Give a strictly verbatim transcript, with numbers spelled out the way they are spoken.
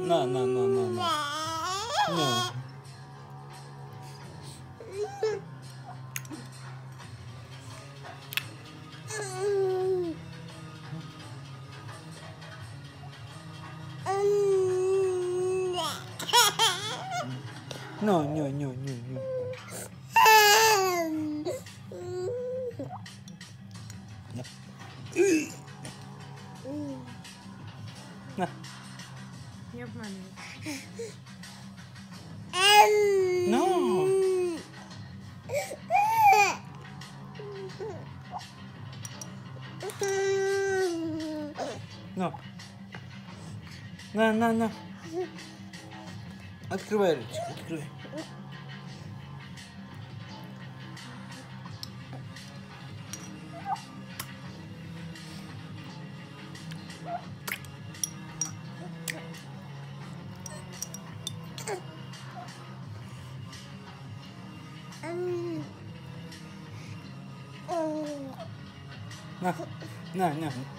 На, на, на, на, на. На. No, no, no, no, no. На. Не обманывай. No. No. На, на, на. Открывай ручку, открывай. На, на, на.